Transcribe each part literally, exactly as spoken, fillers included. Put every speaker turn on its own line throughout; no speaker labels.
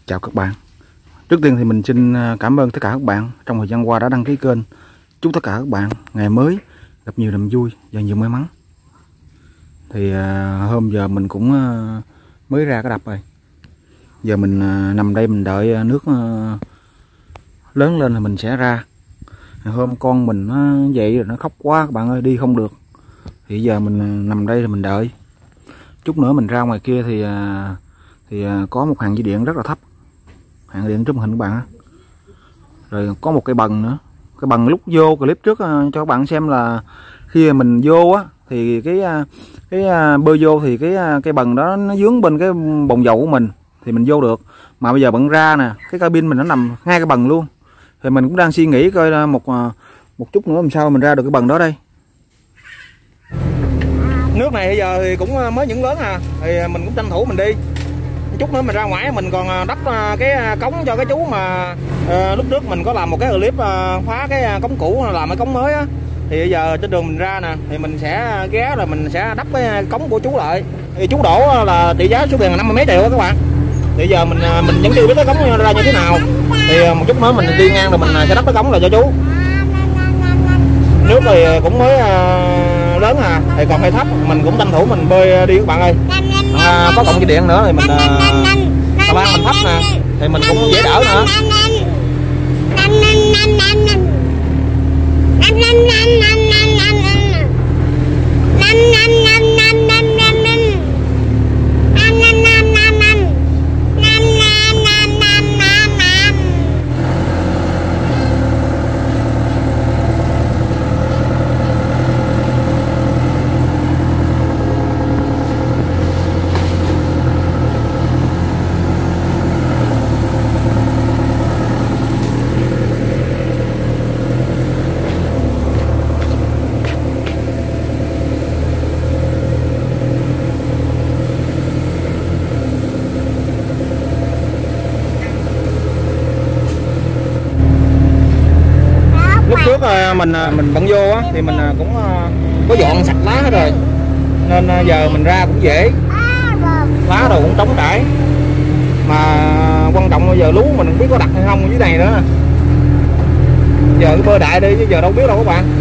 Chào các bạn. Trước tiên thì mình xin cảm ơn tất cả các bạn trong thời gian qua đã đăng ký kênh. Chúc tất cả các bạn ngày mới gặp nhiều niềm vui và nhiều may mắn. Thì uh, hôm giờ mình cũng uh, mới ra cái đập rồi. Giờ mình uh, nằm đây mình đợi nước uh, lớn lên là mình sẽ ra. Hôm con mình nó dậy rồi nó khóc quá các bạn ơi, đi không được. Thì giờ mình uh, nằm đây thì mình đợi. Chút nữa mình ra ngoài kia thì uh, thì uh, có một hàng dây điện rất là thấp. Hàng điện trong hình các bạn. Rồi có một cây bần nữa. Cái bần lúc vô clip trước uh, cho các bạn xem là khi mình vô á thì cái uh, cái uh, bơi vô thì cái uh, cây bần đó nó dướng bên cái bồn dầu của mình thì mình vô được. Mà bây giờ bận ra nè, cái cabin mình nó nằm ngay cái bần luôn. Thì mình cũng đang suy nghĩ coi một uh, một chút nữa làm sao mình ra được cái bần đó đây. Nước này bây giờ thì cũng mới những lớn à, thì mình cũng tranh thủ mình đi. Chút nữa mình ra ngoài mình còn đắp cái cống cho cái chú mà uh, lúc trước mình có làm một cái clip uh, phá cái cống cũ làm cái cống mới á. Thì bây giờ trên đường mình ra nè thì mình sẽ ghé rồi mình sẽ đắp cái cống của chú lại. Thì chú đổ là trị giá số tiền là năm mươi mấy triệu đó các bạn. Thì giờ mình mình vẫn chưa biết cái cống ra như thế nào. Thì một chút nữa mình đi ngang rồi mình sẽ đắp cái cống lại cho chú. Nước thì cũng mới uh, lớn à, thì còn hơi thấp, mình cũng tranh thủ mình bơi đi các bạn ơi. À, có cọng dây điện nữa thì mình uh, ban mình thấp nè thì mình cũng dễ đỡ nữa. Trước mình mình bận vô á thì mình cũng có dọn sạch lá hết rồi nên giờ mình ra cũng dễ, lá rồi cũng trống trải. Mà quan trọng bây giờ lú mình không biết có đặt hay không dưới này nữa. Giờ cứ bơi đại đi chứ giờ đâu biết đâu các bạn.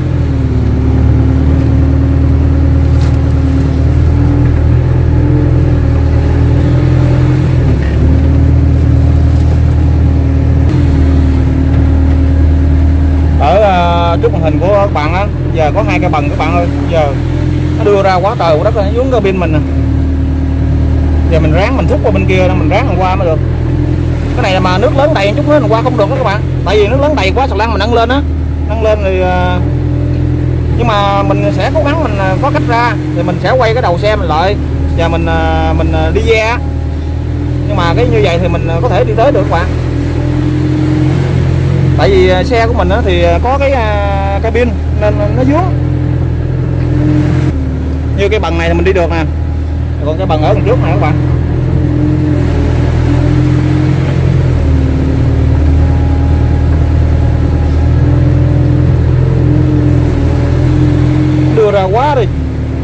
Ở uh, trước màn hình của các bạn á, giờ có hai cái bần các bạn ơi, giờ nó đưa ra quá trời quá đất, nó xuống cái pin mình nè. Giờ mình ráng mình thúc qua bên kia, mình ráng mình qua mới được. Cái này mà nước lớn đầy chút nữa mình qua không được đó các bạn, tại vì nước lớn đầy quá xà lan mình nâng lên á, nâng lên thì uh... nhưng mà mình sẽ cố gắng mình có cách ra thì mình sẽ quay cái đầu xe mình lại và mình uh, mình đi ve. Nhưng mà cái như vậy thì mình có thể đi tới được các bạn. Tại vì xe của mình thì có cái cái pin nên nó vướng. Như cái bần này thì mình đi được nè, còn cái bần ở đằng trước này các bạn. Đưa ra quá đi.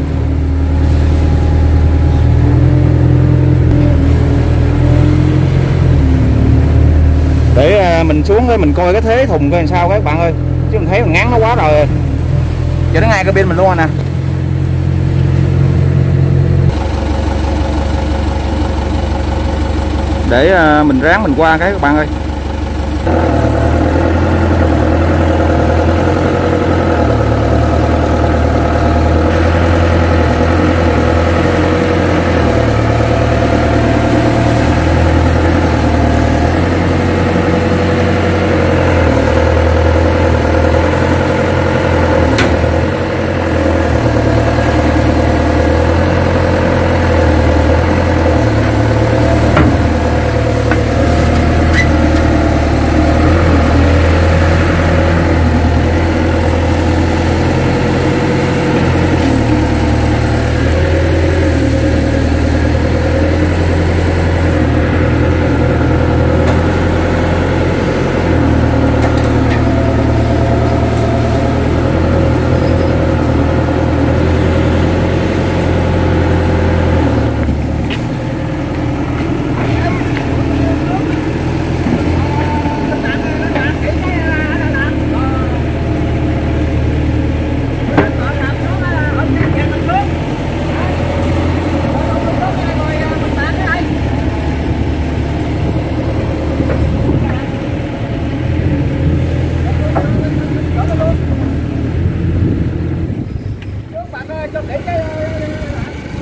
Để mình xuống để mình coi cái thế thùng coi làm sao các bạn ơi, chứ mình thấy mình ngán nó quá rồi. Giờ nó ngay cái pin mình luôn rồi nè. Để mình ráng mình qua cái các bạn ơi.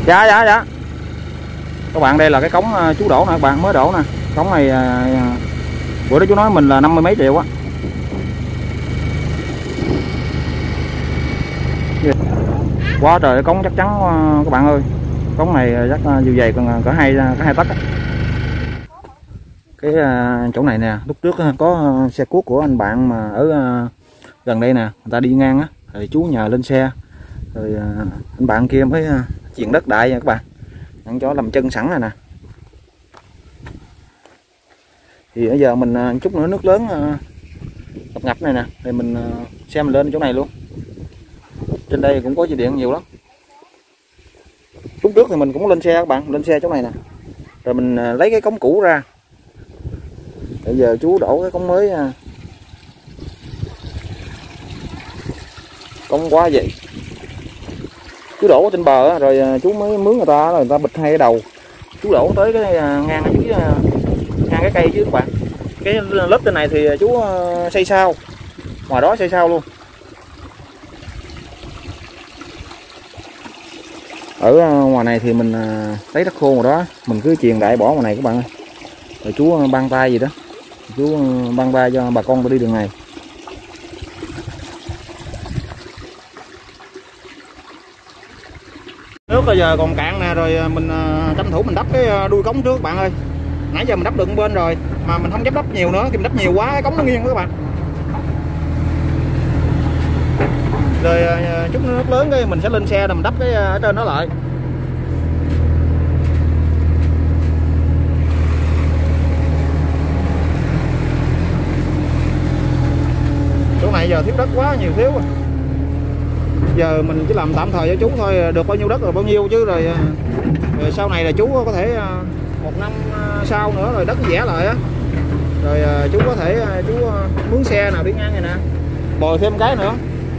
Dạ dạ dạ. Các bạn đây là cái cống chú đổ nè, các bạn mới đổ nè. Cống này bữa đó chú nói mình là năm mươi mấy triệu á. Quá trời cống chắc chắn các bạn ơi. Cống này chắc chiều dày còn cỡ hai cả hai tấc. Cái chỗ này nè, lúc trước có xe cuốc của anh bạn mà ở gần đây nè, người ta đi ngang á, rồi chú nhờ lên xe, rồi anh bạn kia mới chuyển đất đại nha các bạn, ăn cho làm chân sẵn này nè. Thì bây giờ mình chút nữa nước lớn ngập ngập này nè, thì mình xe mình lên chỗ này luôn. Trên đây cũng có dây điện nhiều lắm. Lúc trước thì mình cũng lên xe các bạn, lên xe chỗ này nè, rồi mình lấy cái cống cũ ra. Bây giờ chú đổ cái cống mới, cống quá vậy. Chú đổ trên bờ rồi chú mới mướn người ta, rồi người ta bịch hai cái đầu. Chú đổ tới cái ngang ở dưới, ngang cái cây chứ các bạn. Cái lớp trên này thì chú xây sao, ngoài đó xây sao luôn. Ở ngoài này thì mình lấy đất khô ngoài đó, mình cứ truyền đại bỏ ngoài này các bạn ơi. Rồi chú băng tay gì đó, chú băng tay cho bà con đi đường này. Nước bây giờ còn cạn nè, rồi mình tranh thủ mình đắp cái đuôi cống trước các bạn ơi. Nãy giờ mình đắp được bên rồi mà mình không dám đắp nhiều nữa, khi mình đắp nhiều quá cái cống nó nghiêng các bạn. Rồi chút nước lớn cái mình sẽ lên xe rồi mình đắp cái ở trên đó lại. Chỗ này giờ thiếu đất quá nhiều thiếu rồi. Giờ mình chỉ làm tạm thời cho chú thôi, được bao nhiêu đất rồi bao nhiêu chứ, rồi, rồi sau này là chú có thể một năm sau nữa rồi đất vẽ lại á, rồi chú có thể chú mướn xe nào đi ngang này nè, bồi thêm cái nữa.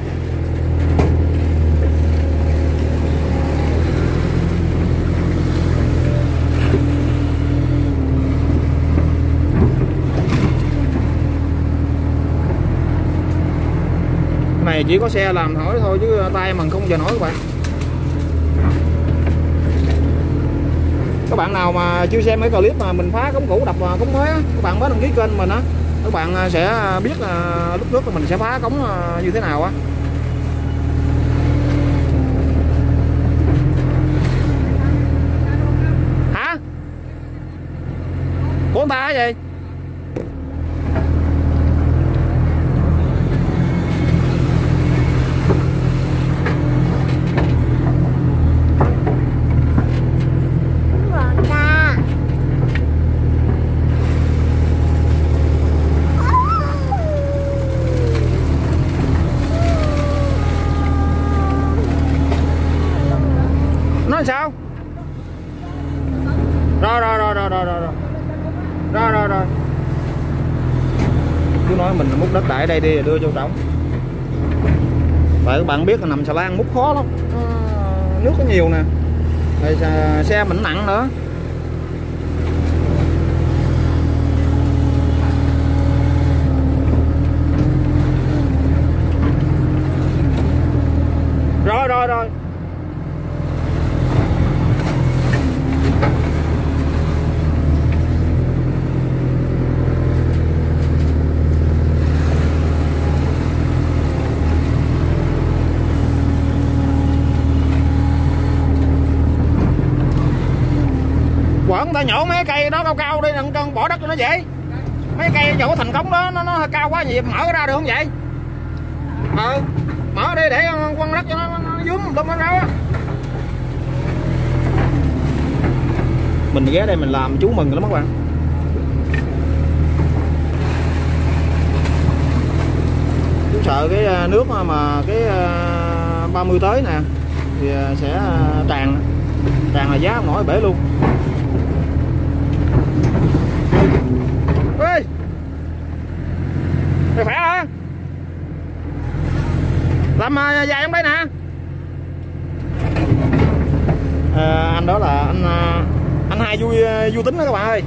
Này chỉ có xe làm thổi thôi chứ tay mình không giờ nổi các bạn. Các bạn nào mà chưa xem mấy clip mà mình phá cống cũ đập cống mới á, các bạn mới đăng ký kênh mình á, các bạn sẽ biết là lúc trước mình sẽ phá cống như thế nào á. Hả? Của người ta hả gì? Sao? Rồi rồi rồi rồi rồi rồi rồi rồi rồi. Chú nói mình múc đất đại đây đi đưa vô trọng. Tại các bạn biết là nằm xà lan múc khó lắm, nước có nhiều nè, rồi xe mình nặng nữa. Rồi rồi rồi. Quẩn ta nhổ mấy cây đó cao cao đi, đừng cần bỏ đất cho nó vậy. Mấy cây chỗ thành cống đó nó, nó hơi cao quá gì, mở ra được không vậy? Ờ, mở đi để quăng đất cho nó, nó dúm tụm nó ra. Mình ghé đây mình làm chú mừng lắm các bạn. Chú sợ cái nước mà cái ba mươi tới nè thì sẽ tràn, tràn là giá không nổi bể luôn. Ê, mày khỏe hả? Làm dài trong đây nè. À, anh đó là anh anh hai vui vui tính đó các bạn ơi.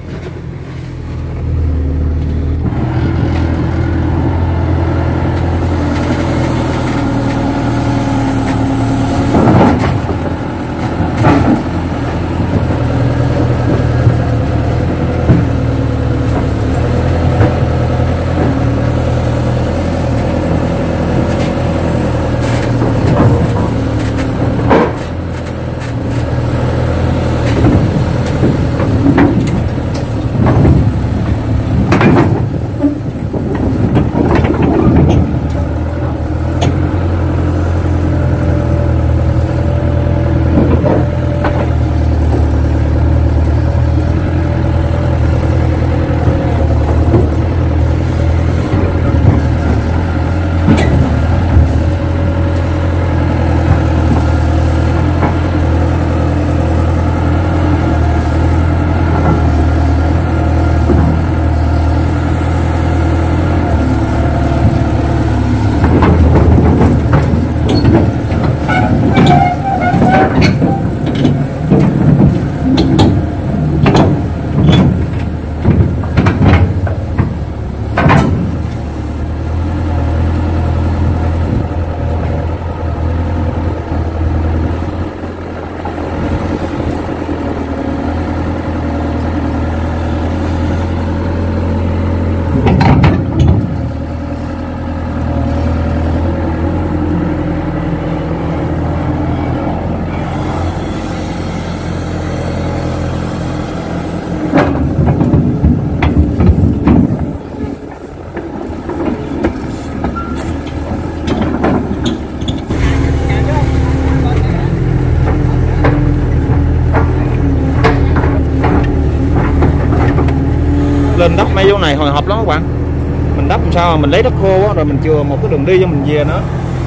lên đắp mấy chỗ này hồi hộp lắm các bạn. Mình đắp làm sao mà mình lấy đất khô á, rồi mình chừa một cái đường đi cho mình về nữa.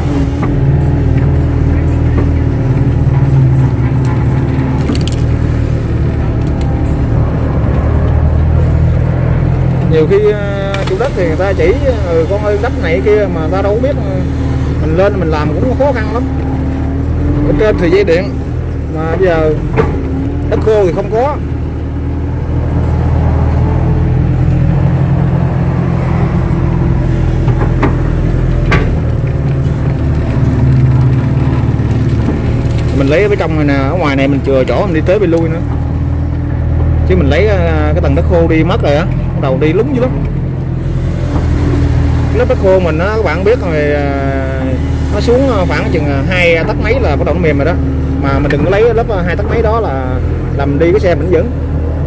Nhiều khi chủ đất thì người ta chỉ ừ, con ơi đất này kia mà ta đâu có biết, mình lên mình làm cũng khó khăn lắm. Ở trên thì dây điện mà bây giờ đất khô thì không có. Mình lấy ở trong này nè, ở ngoài này mình chừa chỗ mình đi tới đi lui nữa, chứ mình lấy cái tầng đất khô đi mất rồi á, bắt đầu đi lúng dữ lắm. Cái lớp đất khô mình á các bạn biết rồi, nó xuống khoảng chừng hai tấc mấy là bắt đầu nó mềm rồi đó, mà mình đừng có lấy lớp hai tấc mấy đó là làm đi cái xe mình vững.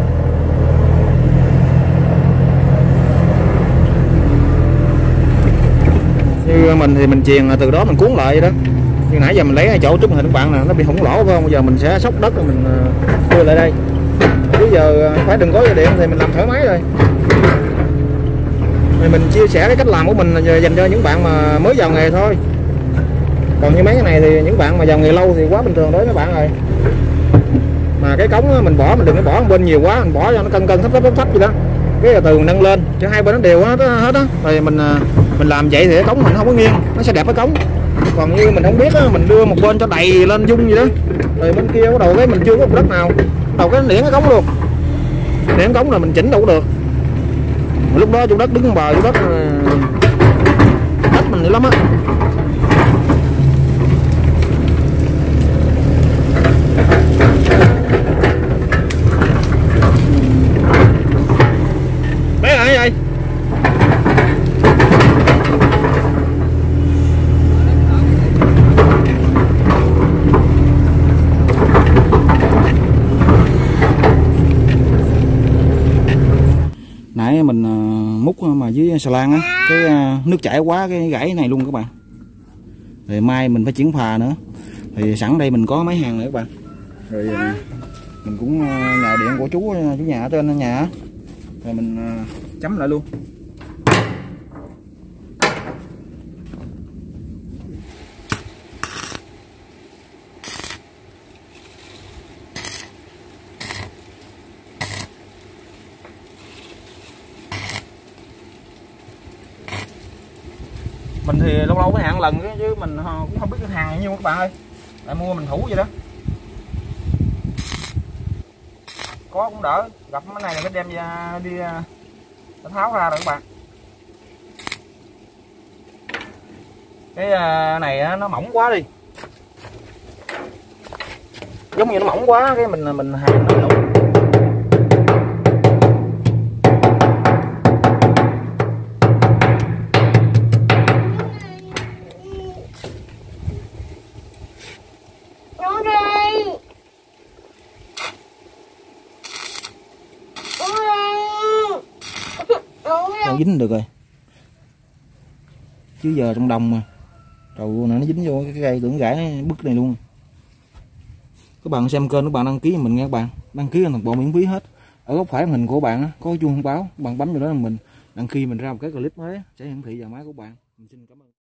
Như mình thì mình chuyền từ đó mình cuốn lại vậy đó. Như nãy giờ mình lấy chỗ trúng hình các bạn nè, nó bị hổng lỗ phải không? Bây giờ mình sẽ xốc đất rồi mình đưa lại đây. Bây giờ phải đừng có dây điện thì mình làm thoải mái rồi. Thì mình chia sẻ cái cách làm của mình dành cho những bạn mà mới vào nghề thôi. Còn như mấy cái này thì những bạn mà vào nghề lâu thì quá bình thường đối với các bạn rồi. Mà cái cống mình bỏ mình đừng có bỏ bên nhiều quá, mình bỏ cho nó cân cân thấp thấp thấp thấp vậy đó. Cái từ từ mình nâng lên cho hai bên nó đều hết hết á. Rồi mình mình làm vậy thì cái cống mình không có nghiêng, nó sẽ đẹp cái cống. Còn như mình không biết á, mình đưa một bên cho đầy lên dung vậy đó, rồi bên kia bắt đầu cái mình chưa có một đất nào, bắt đầu cái liễn cái cống luôn, liễn cái cống là mình chỉnh đủ được. Lúc đó chủ đất đứng bờ chủ đất đất mình dữ lắm á. Bé là cái gì? Nãy mình múc mà dưới xà lan á, cái nước chảy quá cái gãy này luôn các bạn. Rồi mai mình phải chuyển phà nữa. Thì sẵn đây mình có mấy hàng nữa các bạn. Rồi mình cũng nhờ điện của chú chú nhà ở trên nhà. Rồi mình chấm lại luôn. Mình thì lâu lâu cái hàng lần chứ mình cũng không biết cái hàng nhiêu các bạn ơi, lại mua mình thủ vậy đó. Có cũng đỡ, gặp cái này là cái đem ra đi nó tháo ra rồi các bạn. Cái này nó mỏng quá đi, giống như nó mỏng quá cái mình mình hàng nó đủ. Dính được rồi, chứ giờ trong đồng mà trầu này nó dính vô cái cây tưởng gãy bứt này luôn. Các bạn xem kênh các bạn đăng ký mình nghe các bạn, đăng ký là toàn bộ miễn phí hết. Ở góc phải màn hình của bạn có chuông thông báo, bạn bấm vào đó là mình đăng ký mình ra một cái clip mới sẽ hiển thị vào máy của bạn. Mình xin cảm ơn.